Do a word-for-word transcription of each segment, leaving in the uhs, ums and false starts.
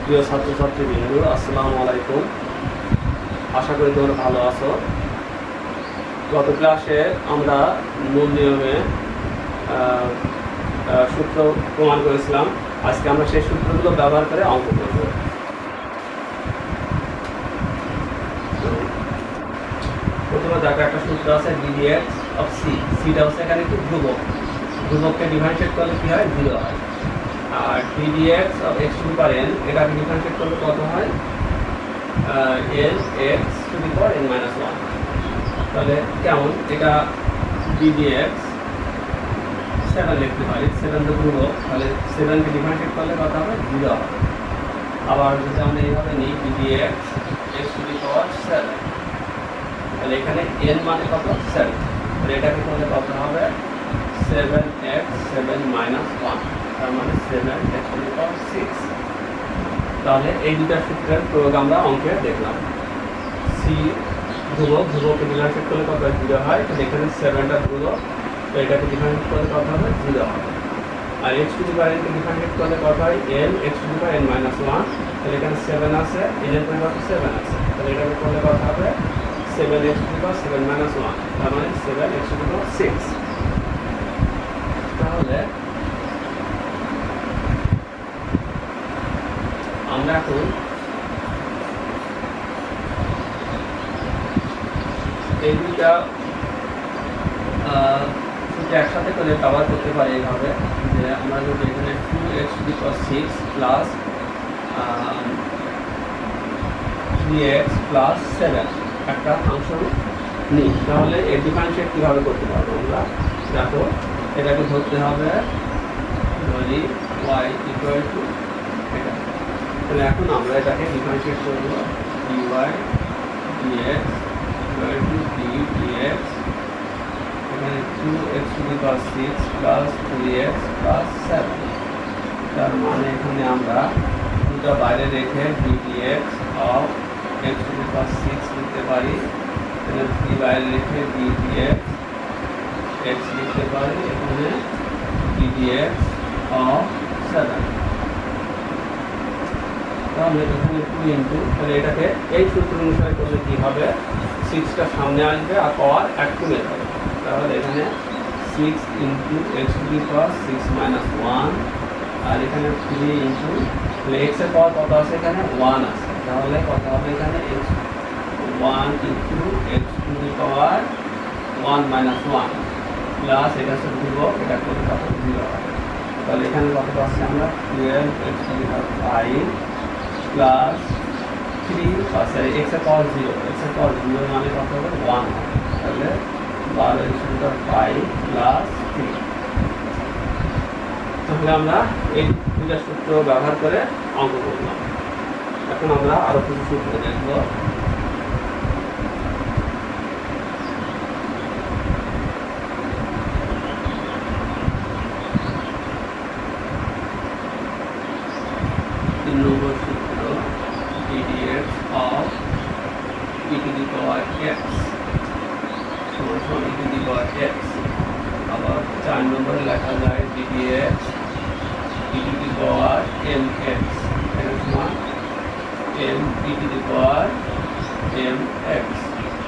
প্রিয় ছাত্রছাত্রীবৃন্দ, আসসালামু আলাইকুম। আশা করি তোমরা ভালো আছো। গত ক্লাসে আমরা মূল নিয়মে সূত্র প্রমাণ করেছিলাম। আজকে আমরা সেই সূত্রগুলো ব্যবহার করে অঙ্ক করব। প্রথমে দেখো, একটা সূত্র আছে ডিডিএক্স অফ সি। সিটা হচ্ছে এখানে একটু ধ্রুবক, ধ্রুবককে ডিফারেন্সিয়েট করলে কি হয়? জিরো হয়। আর d dx of x to the power n, এটাকে ডিফারেন্সিয়েট করলে কত হয়? N x to the power n minus one. তাহলে কেমন? এটা ডিডিএক্স সেভেন লিখতে পারি, সেভেন তো ধ্রুবক, তাহলে সেভেনকে ডিফারেন্সিয়েট করলে কত হবে? জিরো হবে। আবার যদি আমরা এইভাবে নিই d dx x to the power seven, তাহলে এখানে এন মানে কত? সেভেন। তাহলে এটাকে করলে কত হবে? Seven x seven minus one, তার মানে seven x to the power six. তাহলে এই দুটা সূত্রের প্রয়োগ আমরা অঙ্কে দেখলাম। সি ধ্রুবক, ধ্রুবককে ডিফারেন্সিয়েট করলে কত? জিরো হয়। তাহলে এখানে সেভেনটা ধ্রুবক, তো এটাকে ডিফারেন্সিয়েট করলে কত হবে? জিরো হবে। আর এক্স টু দি পাওয়ার এনকে ডিফারেন্সিয়েট করলে কত হয়? N x to the power n minus one. তাহলে এখানে সেভেন আছে, এনের পরে কত? সেভেন আছে। তাহলে এটাকে করলে কত হবে? Seven x to the power seven minus one, তার মানে seven x to the power six. তাহলে আমরা এখন এই দুইটা একসাথে করে ব্যবহার করতে পারি এইভাবে, যে আমরা যদি এখানে two x to the power six plus three x plus seven একটা ফাংশন নিই, তাহলে এর ডিফারেন্সিয়েট কীভাবে করতে পারবো আমরা? দেখো, এটাকে ধরতে হবে ধরি ওয়াই ইকুয়াল টু এটা। তাহলে এখন আমরা এটাকে ডিফারেন্সিয়েট করবো d y dx equal to d dx, এখানে two x to the power six plus three x plus seven. তার মানে এখানে আমরা দুটা বাইরে রেখে d dx of x to the power six লিখতে পারি, এখানে থ্রি বাইরে রেখে ডি ডিএক্স এক্স লিখতে পারি, এখানে ডি ডিএক্স অফ সেভেন। তাহলে এখানে টু ইন্টু, তাহলে এটাকে এই সূত্র অনুসারে করলে কী হবে? সিক্সটা সামনে আসবে আর পাওয়ার এক কমে যাবে। তাহলে এখানে six into x to the power six minus one, আর এখানে থ্রি ইন্টু, তাহলে এক্সের পাওয়ার কত আছে? এখানে ওয়ান আছে। তাহলে কত হবে? এখানে x one into x to the power one minus one plus এটা হচ্ছে ধ্রুবক, এটা করলে কত? জিরো হবে। তাহলে এখানে কত পাচ্ছি আমরা? Twelve x to the power five plus three plus এক্সের পাওয়ার জিরো, এক্সের পাওয়ার জিরো মানে কত হবে? ওয়ান হবে। তাহলে বারো x to the power five plus three. তাহলে আমরা এই দুইটা সূত্র ব্যবহার করে অঙ্ক করলাম। এখন আমরা আরো কিছু সূত্র দেখব। তিন নম্বর সূত্র d dx of e to the power x সমান সমান ই টু দি পাওয়ার এক্স। আবার চার নম্বরে লেখা যায় d dx e to the power m x সমান m e to the power m x.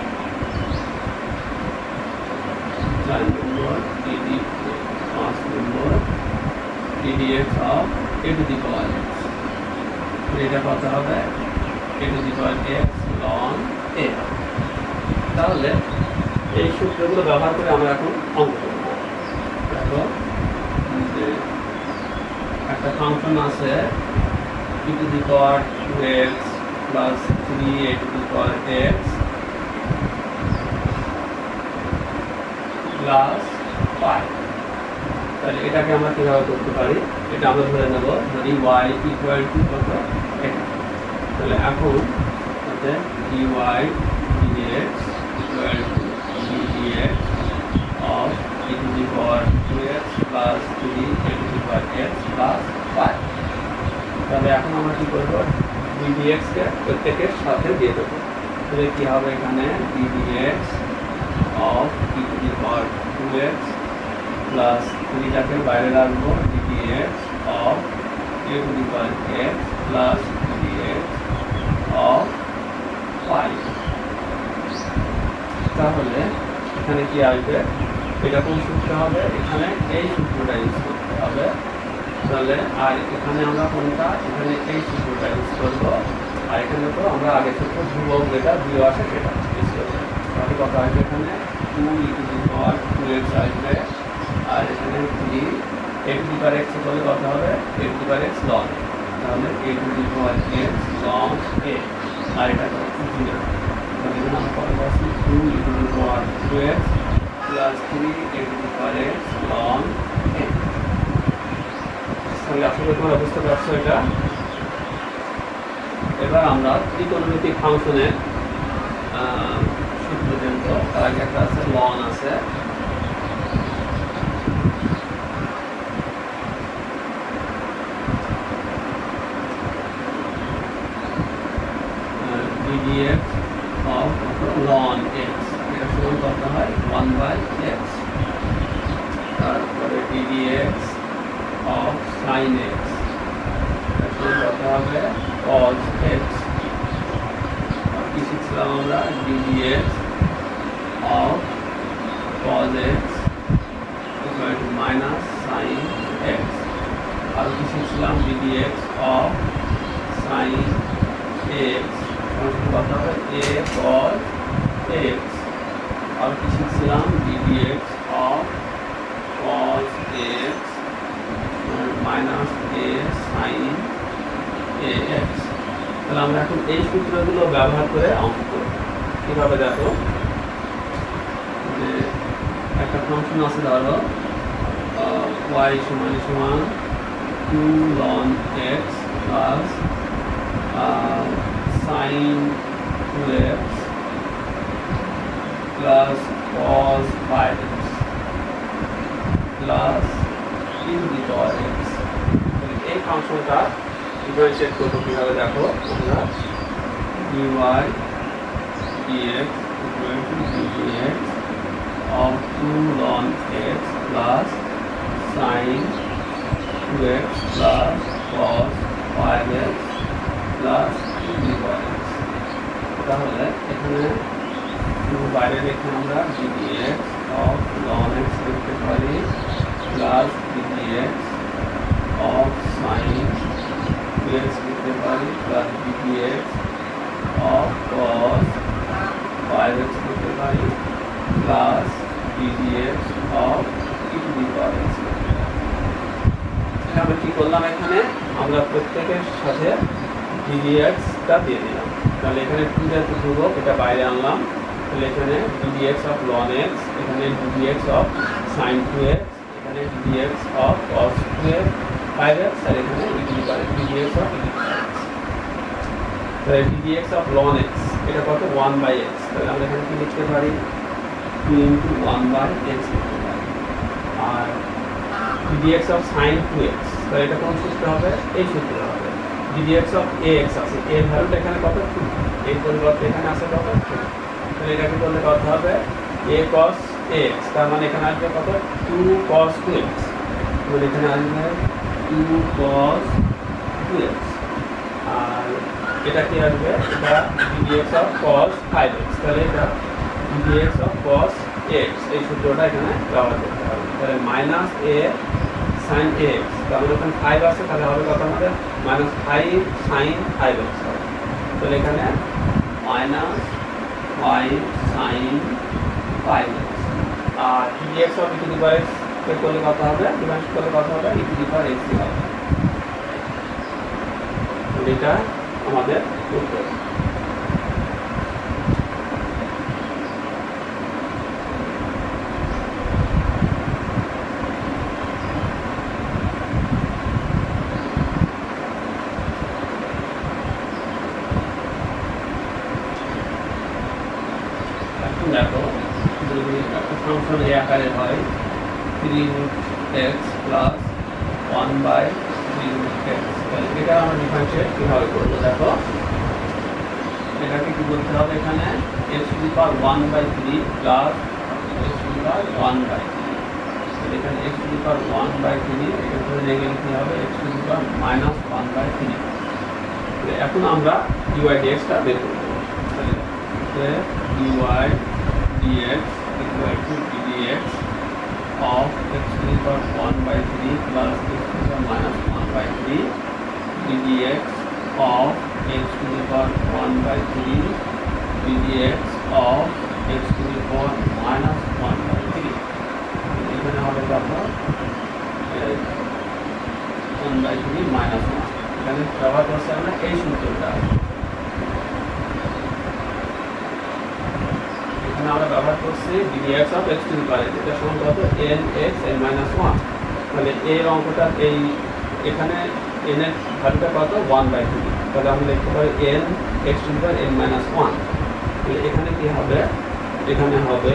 চার নম্বর ডিডি, পাঁচ নম্বর d dx of a to the power x. এটা কত হবে? A to the power x ln a. তাহলে এই সূত্রগুলো ব্যবহার করে আমরা এখন অঙ্ক করব। দেখো, যে একটা ফাংশন আছে e to the power two x plus three a to the power x plus five. তাহলে এটাকে আমরা কীভাবে করতে পারি? এটা আমরা ধরে নেব, যদি ওয়াই ইকুয়াল টু কত? এটা। তাহলে এখন d y dx equal to d dx of e to the power two x plus three a to the power x plus five. তাহলে এখন আমরা কী করবো? ডি ডিএক্সকে প্রত্যেকের সাথে দিয়ে দেবো। তাহলে কী হবে? এখানে d dx of e to the power two x plus থ্রিটাকে বাইরে রাখবো, d dx of a to the power x plus তাহলে এখানে কি আসবে, এটা কোন সূত্র হবে, এখানে এই সূত্রটা ইউজ করতে হবে। তাহলে আর এখানে আমরা কোনটা, এখানে এই সূত্রটা ইউজ করবো, আর এখানে তো আমরা আগে সূত্র ধ্রুবক যেটা জিরো আসে সেটা ইউজ করবো। তাহলে কত আসবে, এখানে two e to the power two x আসবে, আর এখানে three a to the power x করলে কত হবে, a to the power x ln, তাহলে a to the power x ln a, আর এটা জিরো। তাহলে এখানে আমরা কত পাচ্ছি, two e to the power two x plus three a to the power x ln a. তাহলে আসলে তোমরা বুঝতে পারছো এটা। এবার আমরা ত্রিকোণমিতিক ফাংশনের সূত্র জানবো। তার আগে একটা আছে লন আছে, dx of ln x, এটা সমান কত হয়, ওয়ান বাই এক্স। তারপরে dx of sin x, এটা সমান কত হবে, cos x। আর কি শিখছিলাম আমরা, dx of cos x equal to minus sin x। আর কি শিখছিলাম, dx of sin x কত হবে, a cos x। আর কি শিখছিলাম, dx of cos x minus a sin ax। তাহলে আমরা এখন এই সূত্রগুলো ব্যবহার করে অঙ্ক করব। কিভাবে দেখো, যে একটা ফাংশন আছে, ধরো y সমান সমান two ln x plus sin two x plus cos five x plus e to the power x। এই ফাংশনটা ডিফারেন্সিয়েট করবো কিভাবে দেখো, আমরা dy dx equal to dx of two ln x plus sin two x plus cos five x plus e to the power x। তাহলে এখানে বাইরে রেখে আমরা dx of ln x লিখতে পারি plus dx of sin two x লিখতে পারি plus dx of cos five x লিখতে পারি plus dx of e to the power x। আমরা কি করলাম, এখানে আমরা প্রত্যেকের সাথে dx টা দিয়ে দিলাম। তাহলে এখানে টু যেহেতু ধ্রুবক, এটা বাইরে আনলাম। তাহলে এখানে dx of ln x, এখানে dx of sin two x, এখানে dx of cos two x five x, আর এখানে dx of e to the power x। তাহলে dx of ln x এটা কত, ওয়ান বাই এক্স। তাহলে আমরা এখানে কি লিখতে পারি, two into one by x লিখতে পারি। আর dx of sin two x, তাহলে এটা কোন সূত্র হবে, এই সূত্র হবে। dx of ax আছে, এর ভ্যালুটা এখানে কত, টু, এর পরিবর্তে এখানে আছে কত, টু। তাহলে এটাকে বললে কত হবে, a cos ax, তার মানে এখানে আসবে কত, টু cos টু এক্স। তাহলে এখানে আসবে টু cos টু এক্স। আর এটা কি আসবে, এটা dx of cos five x. তাহলে এটা dx of cos x, এই সূত্রটা এখানে ব্যবহার করতে হবে। তাহলে মাইনাস a sin x, তাহলে এখানে ফাইভ আছে, তাহলে হবে কত আমাদের, minus five sin five x হবে। তাহলে এখানে minus five sin five x. আর dx of e to the power x কে করলে কত হবে, ডিভাইড করলে কত হবে, e to the power x হবে। তো এটা আমাদের উত্তর। দেখো, যদি একটা ফাংশন এই আকারে হয়, three root x plus one by three root x, তাহলে এটা আমরা ডিফারেন্সিয়েট কীভাবে করবো, দেখো এটাকে কি বলতে হবে, এখানে x to the power one by three plus x to the power one by three. তাহলে এখানে x to the power one by three, এটা ধরে নিয়ে গেলে কী হবে, x to the power minus one by three. এখন আমরা ডিওয়াই ডিএক্সটা বের করবো। তাহলে dy dx equal to ddx of x to the power one by three plus x to the power minus one by three ddx of x to the power one by three ddx of x to the power minus one by three এখানে হবে কত one by three minus one এখানে ব্যবহার করছি আমরা এই সূত্রটা এখানে আমরা ব্যবহার করছি ddx of x to the power এটা সমান কত n x n minus one তাহলে এই অঙ্কটা এই এখানে n এর ভ্যালুটা কত one by three তাহলে আমরা লিখতে পারি n x to the power n minus one তাহলে এখানে কি হবে এখানে হবে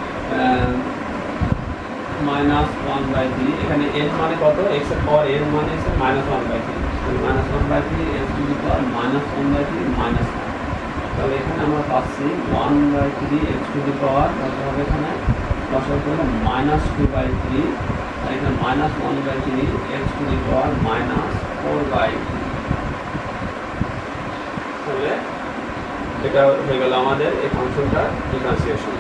minus one by three এখানে n মানে কত x এর পাওয়ার n মানে হচ্ছে minus one by three তাহলে minus one by three x to the power minus one by three minus one তাহলে এখানে আমরা পাচ্ছি one by three x to the power কত হবে এখানে লসাগু করলে minus two by three আর এখানে minus one by three x to the power minus four by three তাহলে এটা হয়ে গেল আমাদের এই ফাংশনটার ডিফারেন্সিয়েশন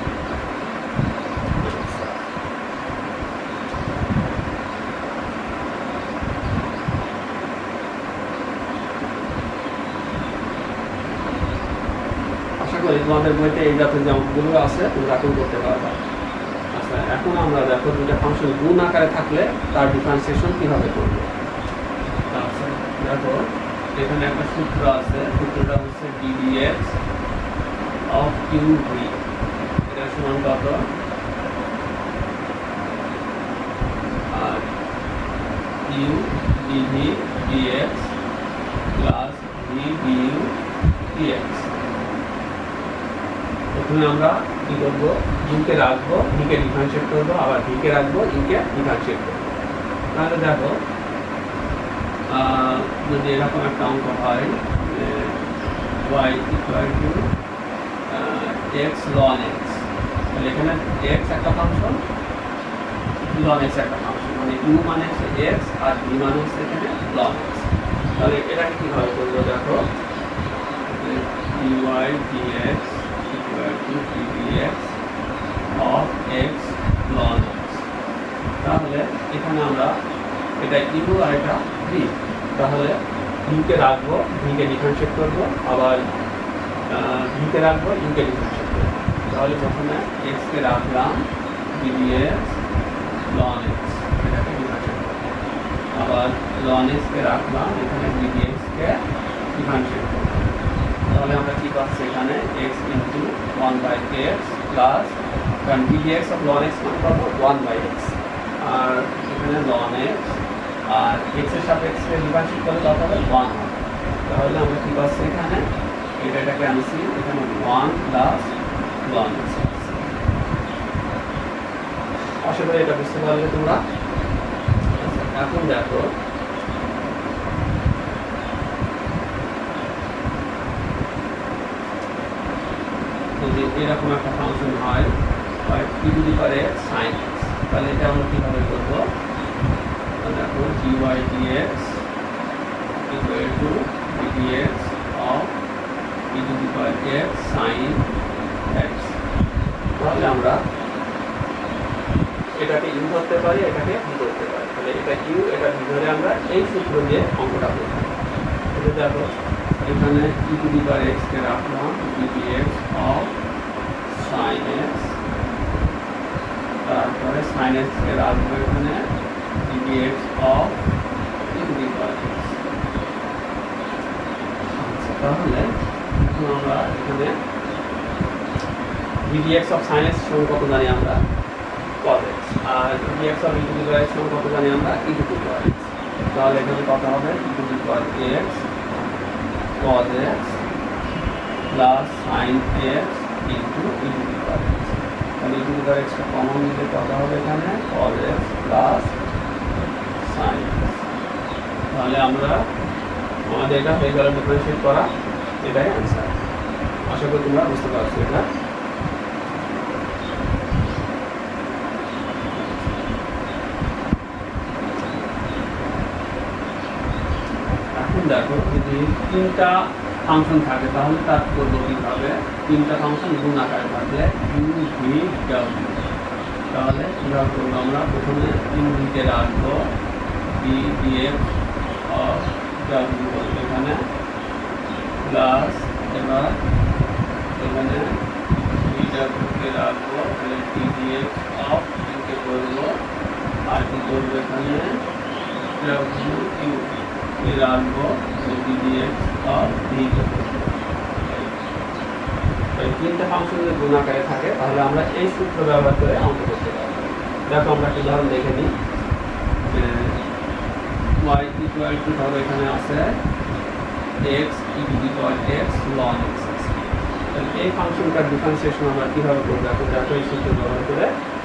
তোমাদের বইতে এই জাতীয় যে অঙ্কগুলো আছে তোমরা এখন করতে পারবা আচ্ছা এখন আমরা দেখো দুটো ফাংশন গুণ আকারে থাকলে তার ডিফারেন্সিয়েশন কিভাবে করব আচ্ছা দেখো এখানে একটা সূত্র আছে সূত্রটা হচ্ছে ddx of qv এটা সমান কত আর u dv dx plus v du dx প্রথমে আমরা কি করব ইউকে রাখবো ভিকে ডিফারেন্সিয়েট করবো আবার ভিকে রাখবো ইউকে ডিফারেন্সিয়েট করবো তাহলে দেখো যদি এরকম একটা অঙ্ক হয় y equal to x ln x তাহলে এখানে x একটা ফাংশন ln x একটা ফাংশন মানে u মানে হচ্ছে x আর v মানে হচ্ছে এখানে ln x তাহলে এটা কিভাবে করবো দেখো dy dx equal to ddx of x ln x তাহলে এখানে আমরা এটা u আর এটা v তাহলে u কে রাখবো v কে ডিফারেন্সিয়েট করব আবার v কে রাখবো u কে ডিফারেন্সিয়েট করব তাহলে প্রথমে x কে রাখলাম ddx ln x এটাকে ডিফারেন্সিয়েট করব আবার ln x কে রাখলাম এখানে ddx কে ডিফারেন্সিয়েট করব তাহলে আমরা কি পাচ্ছি এখানে x into one by x plus কারণ ddx of ln x মানে কত one by x আর এখানে ln x আর x এর সাপেক্ষে ডিফারেন্সিয়েট করলে কত হবে one হবে তাহলে আমরা কি পাচ্ছি এখানে এটা এটাকে আনছি এখানে one plus ln x আশা করি এটা বুঝতে পারলে তোমরা এখন দেখো যদি এরকম একটা ফাংশন হয় হয় e to the power x sin x তাহলে এটা আমরা কিভাবে করব দেখো dy dx equal to ddx of e to the power x sin x তাহলে আমরা এটাকে u ধরতে পারি এটাকে v ধরতে পারি তাহলে এটা u এটা v ধরে আমরা এই সূত্র দিয়ে অঙ্কটা করব এটা দেখো এখানে e to the power x কে রাখলাম ddx of sin x তারপরে sin x কে রাখবো এখানে ddx of e to the power x আচ্ছা তাহলে এখন আমরা এখানে ddx of sin x সমান কত জানি আমরা cos x R ddx of e to the power x সমান কত জানি আমরা e to the power x তাহলে এখানে কত হবে e to the power x cos x plus sin x into e to the power x তাহলে e to the power x টা কমন নিলে কত হবে এখানে cos x plus sin x তাহলে আমরা আমাদের এটা হয়ে গেল ডিফারেন্সিয়েট করা এটাই आंसर আশা করি তোমরা বুঝতে পারছো এটা এখন দেখো যদি তিনটা ফাংশন থাকে তাহলে তার করবো কীভাবে, তিনটা ফাংশন গুণ আকারে থাকলে ইউ ভি ডাব্লিউ, তাহলে কীভাবে করবো আমরা প্রথমে ইউ ভিকে রাখবো বি ডিএক্স অফ ডাব্লিউ এখানে প্লাস এবার এখানে বি ডাব্লিউকে রাখবো তাহলে ডি ডিএক্স অফ ইউকে করবো আর কি করবো এখানে ডাব্লিউ ইউ কে রাখবো ডি ডিএক্স অফ ভি কে করবো। তিনটা ফাংশন যদি গুণ আকারে থাকে তাহলে আমরা এই সূত্র ব্যবহার করে অঙ্ক করতে পারবো। দেখো আমরা একটা উদাহরণ দেখে নিই। y ইকুয়াল টু ধরো এখানে আছে x e to the power x ln x, তাহলে এই ফাংশনটার ডিফারেন্সিয়েশন আমরা কিভাবে করব, এখন দেখো এই সূত্র ব্যবহার করে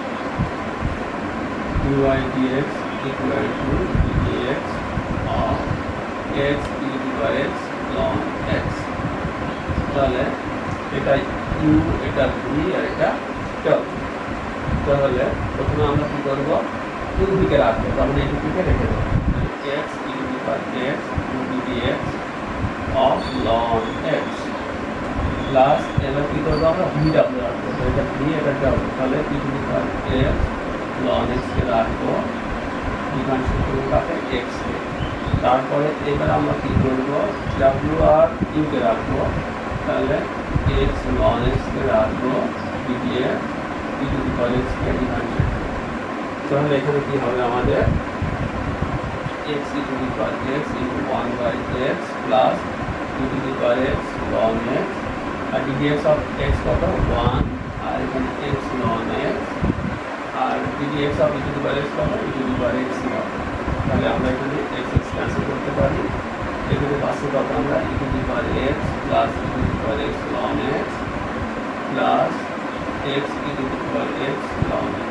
dy dx equal to dx of x e to the power x ln x, তাহলে এটা u এটা v আর এটা w, তাহলে প্রথমে আমরা কি করব u দিকে রাখবো, তার মানে এই দিকে রেখে দেব x e to the power x dx of ln x plus এবার কি করবো আমরা v w রাখবো, তো এটা v এটা w, তাহলে e to the power x ln x কে রাখবো ডিফারেন্সিয়েট করব কাকে x কে, তারপরে এবার আমরা কি করব w আর u কে রাখবো, তাহলে x ln x কে রাখবো dx e to the power x কে ডিফারেন্সিয়েট, তাহলে এখানে কি হবে আমাদের x e to the power x into one by x plus e to the power x ln x আর dx of x কত one আর এখানে x ln x আর dx of e to the power x কত e to the power x ln, তাহলে আমরা এখানে x x cancel করতে পারি, এখানে পাশে কত আমরা e to the power x plus e to the power x ln x plus x e to the power x ln x,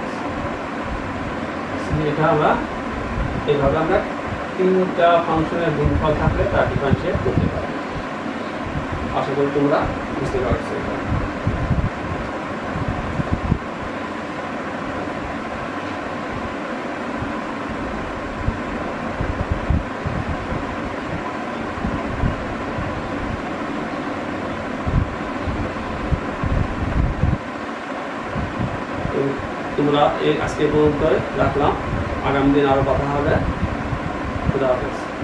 এটা আমরা এইভাবে আমরা তিনটা ফাংশনের গুণফল থাকলে তার ডিফারেন্সিয়েট করতে পারি। আশা করি তোমরা বুঝতে পারছো। তোমরা এই আজকে পর্যন্ত রাখলাম, আগামী দিন আরো কথা হবে। খুদা হাফেজ।